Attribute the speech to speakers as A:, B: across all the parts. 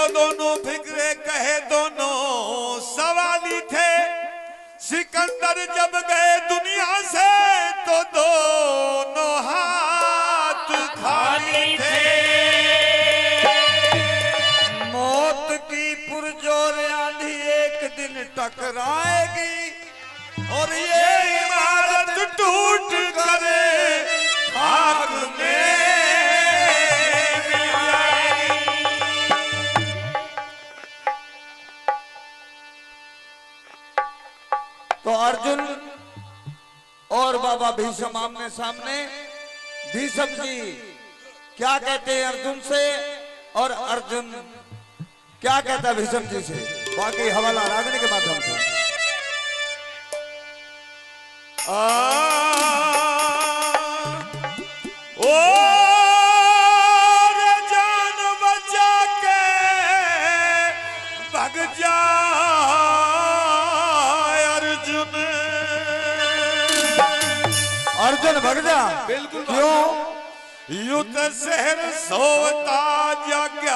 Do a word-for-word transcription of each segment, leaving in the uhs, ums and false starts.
A: जो दोनों फिक्रे कहे दोनों सवाली थे। सिकंदर जब गए दुनिया से तो दोनों हाथ खाली थे।
B: मौत की पुरजोर आंधी एक दिन टकराएगी और ये
A: इमारत टूट कर खाक में मिल जाएगी।
B: तो अर्जुन और बाबा भीष्म आमने सामने। भीष्म जी क्या कहते हैं अर्जुन से और अर्जुन क्या कहता है भीष्म जी से, बाकी हवाला रागनी के माध्यम से।
A: आ, ओ रे जान बचा के भग जा अर्जुन।
B: अर्जुन भग जा।
A: बिल्कुल
B: क्यों?
A: युद्ध शहर सोता जग्या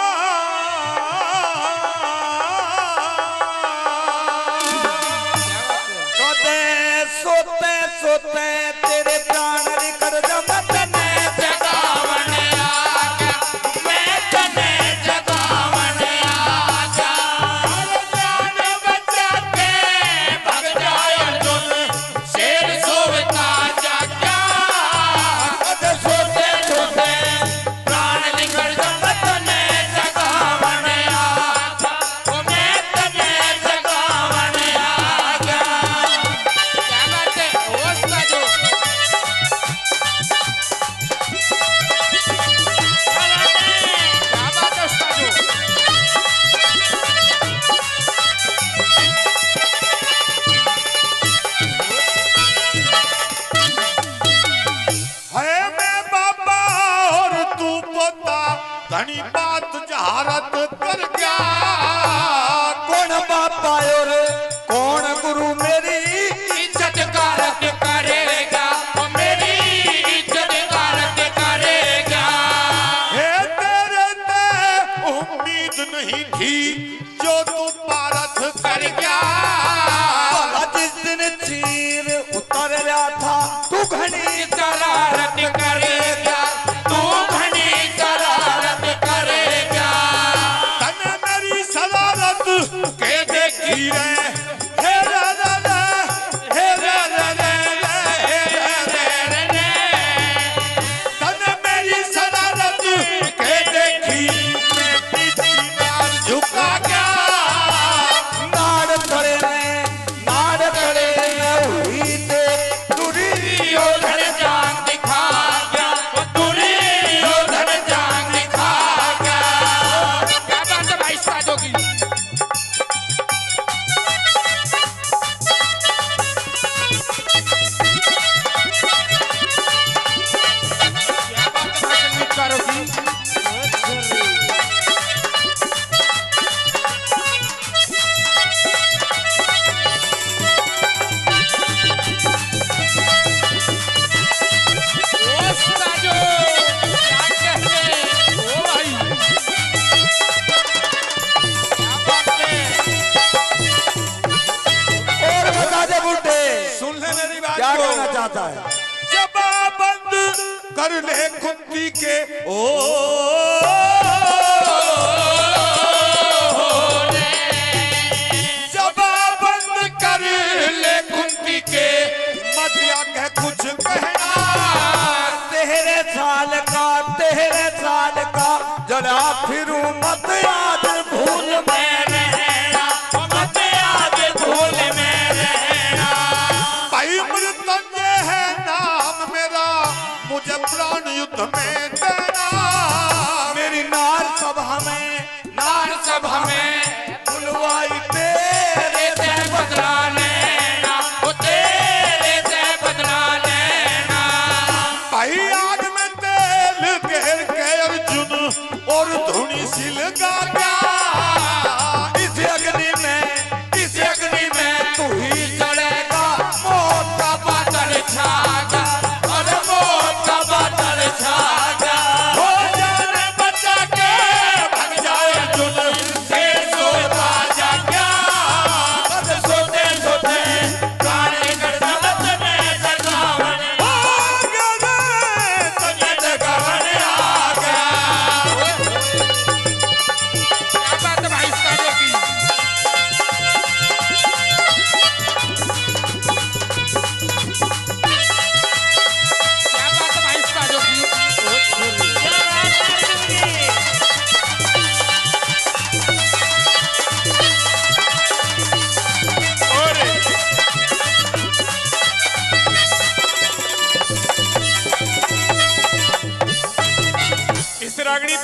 B: सोते सोते तेरे प्राण निकल जमत ने जगावन आजा, मैं तने जगावन आजा।
A: जान बचा के भग जाए अर्जुन, शेर सोता जाग्या।
B: सोते सोते प्राण निकल जमत ने जगावन आजा, मैं तने जगावन आजा।
A: धनी बात जहारत कर गया।
B: कौन बापा और कौन गुरु मेरी
A: इज्जत कारत करेगा, मेरी इज्जत कारत करेगा। हे तेरे ते उम्मीद नहीं थी जो तू पारत कर गया।
B: जिस दिन चीर उतर रहा था तू घनी
A: शरारत करेगा, तू घनी शरारत करेगा। तने मेरी शरारत के देखी रे, हे रे रे रे, हे रे रे रे रे, हे रे रे रे रे। तने मेरी शरारत के देखी मैं पीछे नार झुका गया।
B: नाड़ खड़े ने नाड़ खड़े ने हुई ते दूरी
A: योधन जान दिखा गया, दूरी योधन जान दिखा गया। क्या बात है भाई साधो की। क्या बात है भाई संगीतकारों की।
B: और बता दे बुड्ढे
A: सुन ले मेरी बात
B: क्या
A: को।
B: कहना चाहता है।
A: जबान बंद कर ले कुंती के ओ जबान बंद कर ले कुंती के, मत या कह कुछ कहना।
B: तेरे साल का तेरे साल का जरा फिरूं मत याद भूल में रहना, मत याद भूल में रहना।
A: भाई मृत्युंजय है नाम मेरा, मुझे प्राण युद्ध में देना।
B: मेरी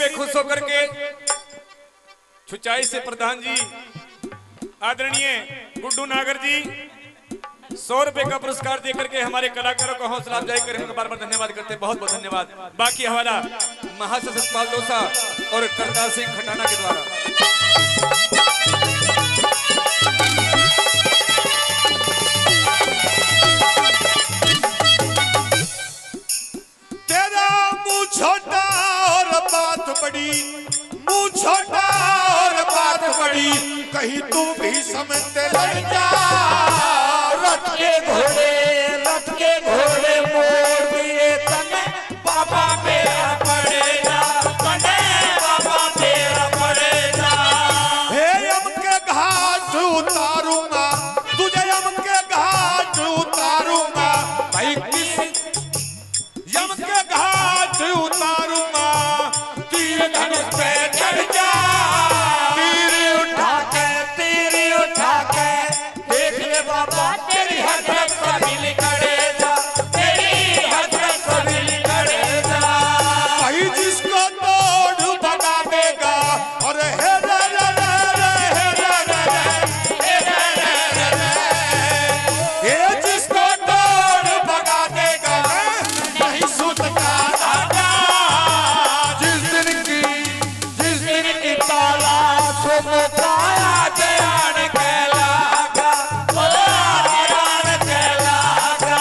C: पे खुश होकर के छुचाई से प्रधान जी आदरणीय गुड्डू नागर जी सौ रुपए का पुरस्कार देकर के हमारे कलाकारों को हौसला अफजाई करने का बार बार धन्यवाद करते हैं। बहुत बहुत धन्यवाद। बाकी हवाला महाशय सतपाल डोसा और करतार सिंह खटाना के द्वारा।
A: तेरा मुंह छोटा और बात बड़ी, मुंह छोटा और बात बड़ी, कहीं तू भी समझते लड़ जा।
B: रथ के घोड़े रथ के घोड़े मोड़ दिए तने बाबा मेरा पड़ेगा, तने बाबा मेरा पड़ेगा।
A: हे यम के घाट उतारूंगा तुझे, यम के घाट उतारूंगा भाई, किस यम के घाट उतारूंगा, तीर धनुष पे चढ़ जा।
B: तीर उठा के तीर उठा के देख ले बाबा तेरी हजरत कबील करेगा, तेरी हजरत कबील करेगा।
A: भाई जिसको तोड़ भगा देगा और हे रे रे रे रे हे रे रे रे हे रे रे रे, ये जिसको तोड़ भगा देगा नहीं सुधका राजा।
B: जिस दिन की जिस दिन की तलाश में पाया ध्यान कहलागा, ओ ध्यान कहलागा।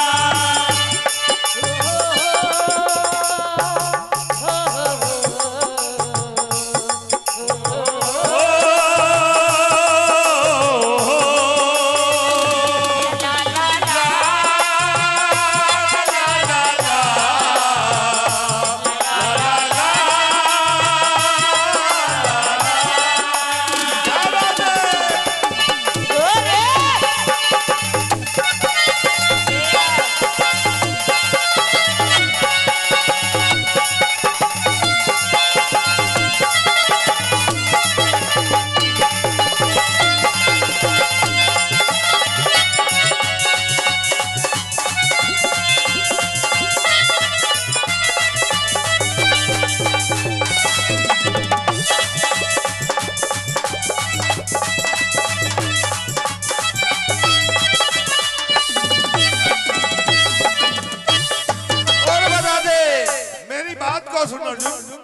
A: और बता दे मेरी बात को सुनो अर्जुन,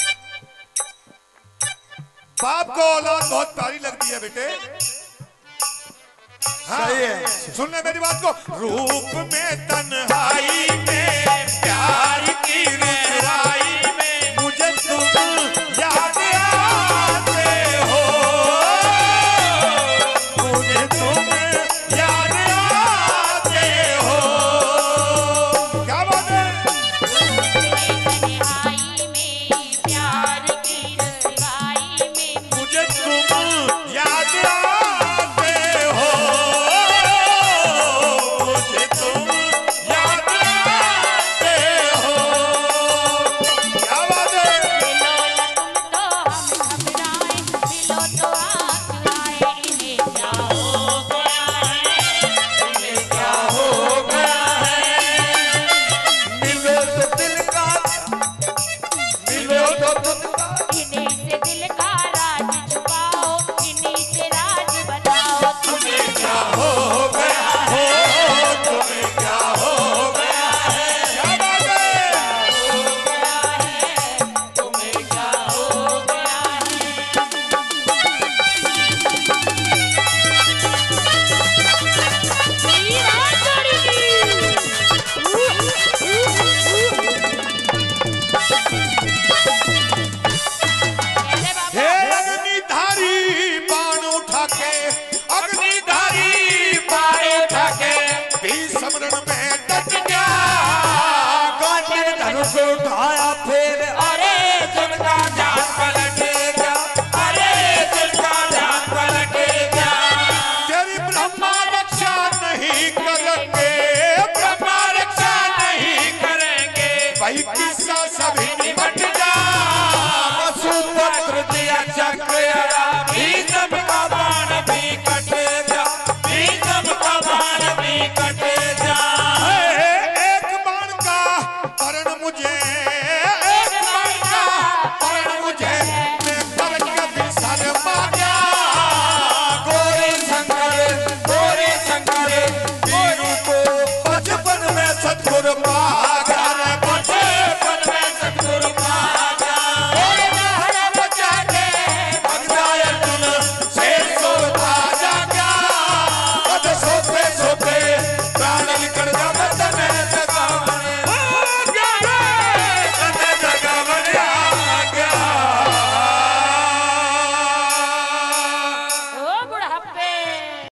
A: बाप को औलाद बहुत प्यारी लगती है बेटे। हाँ,
B: सही है।
A: सुन ले मेरी बात को। रूप में तन्हाई